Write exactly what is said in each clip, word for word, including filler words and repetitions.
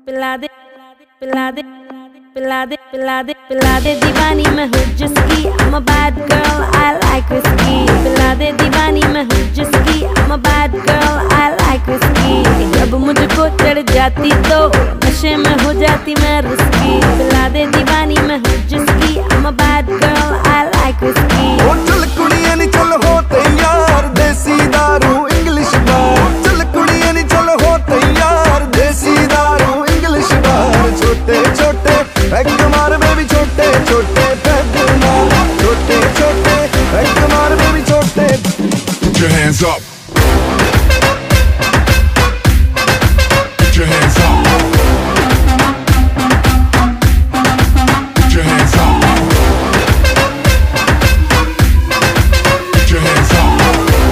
पिला दे पिला दे पिला दे पिला दे पिला दे दीवानी मैं हूँ जिसकी I'm a bad girl I like whiskey पिला दे दीवानी मैं हूँ जिसकी I'm a bad girl I like whiskey जब मुझको चढ़ जाती तो नशे में हो जाती मैं रिस्की पिला दे दीवानी मैं हूँ जिसकी I'm a bad girl I like whiskey ओ चल कुड़ियां नी चल हो तैयार देसी दारू इंग्लिश बार चल कुड़ियां नी चल हो तैयार देसी दारू इंग्लिश बार छोटे छोटे पैक मार बेबी छोटे छोटे पैक मार छोटे छोटे पैक मार बेबी छोटे Put your hands up. Put your hands up. Put your hands up. Put your hands up.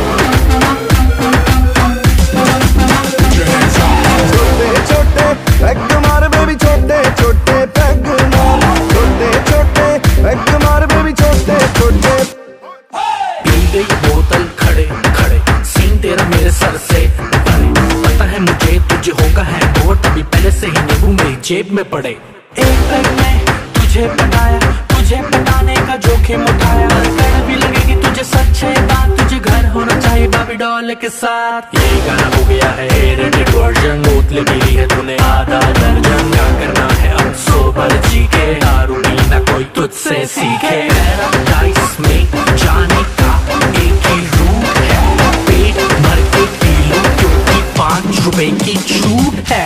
Put your hands up. छोटे छोटे पैक मार बेबी छोटे छोटे पैक मार छोटे छोटे पैक मार बेबी छोटे छोटे पी गई बोतल खड़े खड़े सीन तेरा मेरे सर से परे पता है मुझे तुझे होगा है वोट अभी पहले से ही नींबू मेरी जेब में पड़े एक पैक में तुझे पटाया तुझे पटाने का जोखिम उठाया कर भी लगेगी तुझे सच्चे बात तुझे घर होना चाहिए बाबी डॉल के साथ ये गाना हो गया है रेटेड वर्जन बोतलें पी ली है तूने आधा दर्जन क्या करना है अब सोबर जी के दारू पीना कोई तुझसे सीखे पैराडाइज में जाने का एक ही रूट है पेट भर के पी लो क्योंकि पांच रुपए की छूट है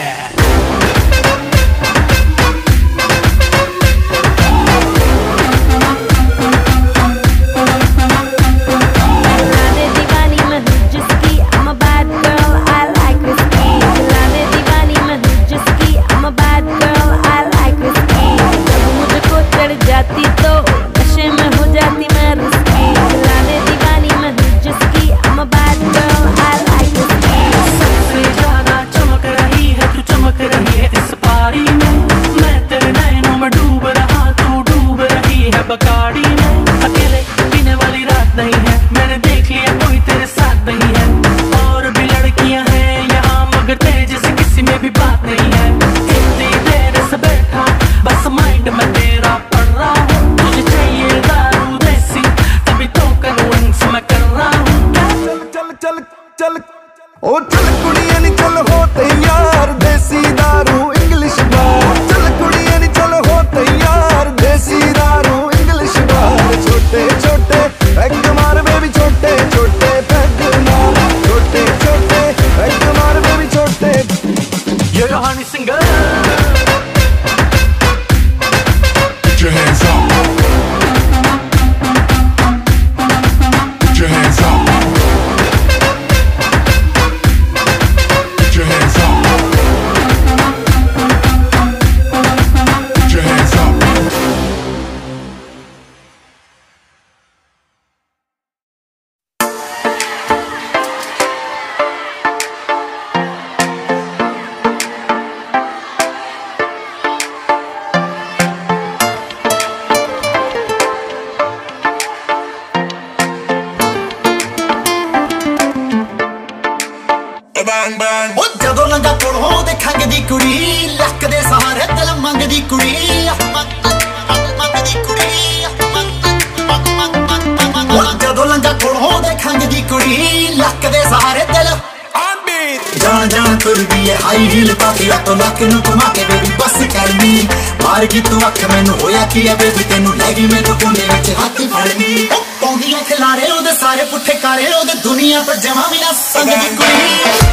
बकाड़ी में अकेले पीने वाली रात नहीं है मैंने देख लिया कोई तेरे साथ नहीं है और भी लड़कियां हैं यहाँ मगर तेरे जैसे किसी में भी बात नहीं है इतनी देर से बैठा बस माइंड में तेरा पड़ रहा हूँ तुझे चाहिए दारू देसी तभी तो कन्विंस मैं कर रहा हूँ चल चल चल चल ओ चल कुड़ियां नी चल हो तैयार देसी दारू इंग्लिश बार चल कुड़ियां नी चल हो तैयार देसी दारू छोटे छोटे पैक मार बेबी छोटे छोटे पैक मार छोटे छोटे पैक मार बेबी छोटे ये रोहानी singer Put your hands up. Put your hands up. Put your hands up. Put your hands up. ਜਦੋਂ ਲੰਗਾ ਕੋਲੋਂ ਦੇਖਾਂਗੇ ਦੀ ਕੁੜੀ ਲੱਕ ਦੇ ਸਹਾਰੇ ਦਿਲ ਮੰਗਦੀ ਕੁੜੀ ਮੰਗਦੀ ਕੁੜੀ ਜਦੋਂ ਲੰਗਾ ਕੋਲੋਂ ਦੇਖਾਂਗੇ ਦੀ ਕੁੜੀ ਲੱਕ ਦੇ ਸਹਾਰੇ ਦਿਲ ਜਾਣ ਜਾਣ ਤੁਰਦੀ ਏ ਹਾਈ ਹੀਲ ਪਾ ਕੇ ਤੋਂ ਲੱਕ ਨੂੰ ਘੁਮਾ ਕੇ ਬੇਬੀ ਬਸ ਕਰਨੀ ਮਾਰ ਗਈ ਤੂੰ ਅੱਖ ਮੈਨੂੰ ਹੋਇਆ ਕੀ ਏ ਬੇਬੀ ਤੈਨੂੰ ਲੈ ਗਈ ਮੈਨੂੰ ਕੋਨੇ ਵਿੱਚ ਹੱਥ ਫੜਨੀ ਪੌਂਦੀਆਂ ਖਿਲਾਰੇ ਉਹਦੇ ਸਾਰੇ ਪੁੱਠੇ ਕਾਰੇ ਉਹਦੇ ਦੁਨੀਆ ਪਰ ਜਮਾ ਵੀ ਨਾ ਸੰਗਦੀ ਕੁੜੀ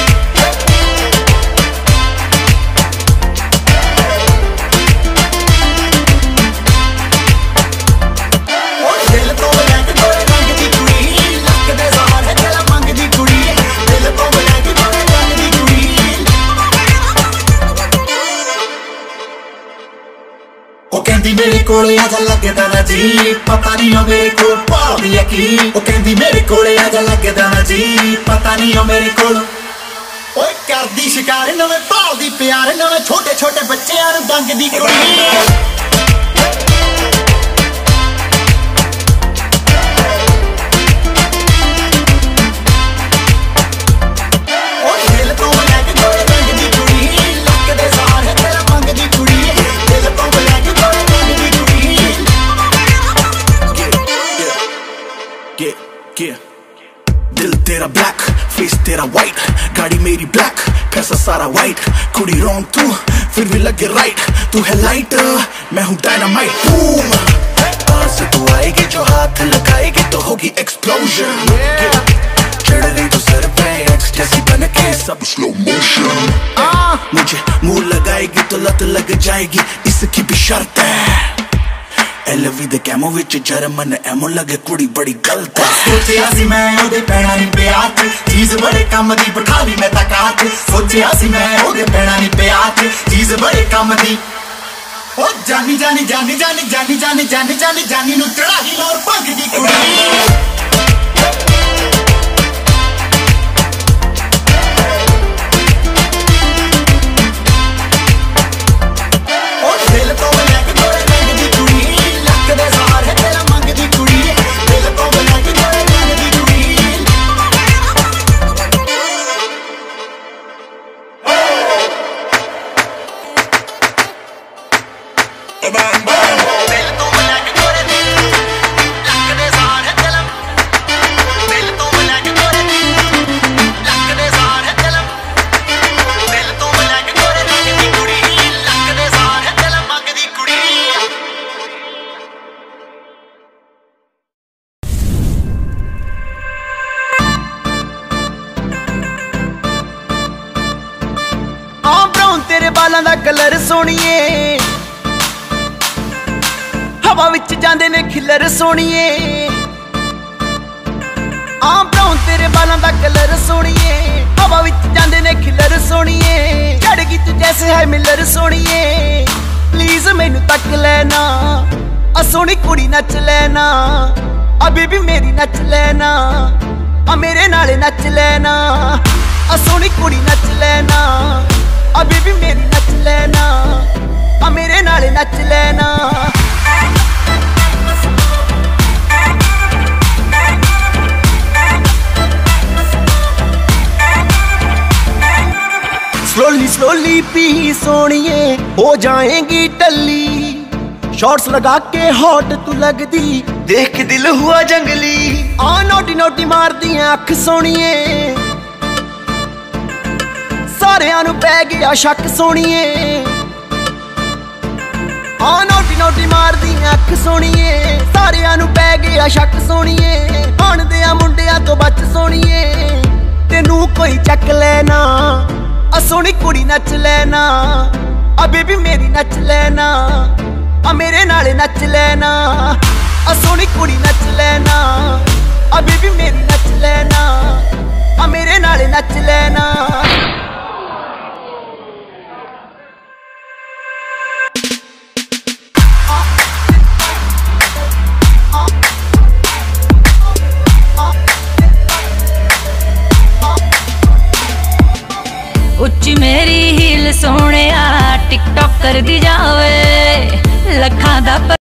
मेरे कोले आजा लगदा ना जी पता नहीं हो मेरे को पाली की ओ कहंदी मेरे कोले आजा लगदा ना जी पता नहीं हो मेरे को ओए करदी शिकार नवे पालदी प्यार नवे छोटे छोटे बच्चेयां नूं दंगदी कुड़ी दिल तो लग गई दंगदी कुड़ी लक दे सारे सारा वाइट, कुड़ी रॉन्ग तू फिर भी लगे राइट। तू है लाइट, मैं हूँ डायनामाइट। बूम, पास तू आएगी जो हाथ लगाएगी तो होगी एक्सप्लोजन। चढ़ गई तो सर पे एक्सटेसी बन के सब स्लो मोशन। मुझे मुंह लगाएगी तो लत लग जाएगी, इसकी भी शर्त है। एलवी दे कैमो विच जर्मन एमो लगे कुड़ी बड़ी गलत है। सोचिया सी मैं ओदे पैणा नी प्यात, चीज बड़े काम दी बिठा ली मैं तकात। सोचिया सी मैं ओदे पैणा नी प्यात, चीज बड़े काम दी। ओ जानी जानी जानी जानी जानी जानी जानी जानी जानी नु चढ़ाई और भग दी कुड़ी। तेरे बालां दा कलर सोनिए, हवा विच जांदे ने खिलर सोनिए। आम ब्राउन तेरे बालां दा कलर सोनिए, हवा विच जांदे ने खिलर सोनिए। चढ़गी तू जैसे है मिलर सोनिए, प्लीज मैनू तक लेना, आ सोनी कुड़ी नच लेना, अभी भी मेरी नच लेना, आ मेरे नाले नच लेना, आ सोनी कुड़ी नच लेना, अभी भी मेरी नच लेना, आ मेरे नाले नच लेना। स्लोली स्लोली पी सोनिए, हो जाएंगी टल्ली। शॉर्ट्स लगा के हॉट तू लगदी, देख दिल हुआ जंगली। आ नोटी नोटी मार दी अख सोनिए, सारियां नू पै गया शक सोनिए। आ नोटी नोटी मार दी अख सोनिए, सारियां नू पै गया शक सोनिए। हण दियां मुंडियां तो बच सोनिए, तेनू कोई चक लेना, आ सोनी कुड़ी नच लेना, अभी भी मेरी नच लेना, आ मेरे नाले नच लेना, आ सोनी कुड़ी नच लेना, अभी भी मेरी नच लेना, आ मेरे नाले नच लेना। उच्ची मेरी हील सोने टिकटॉक कर दी जावे, लखा दा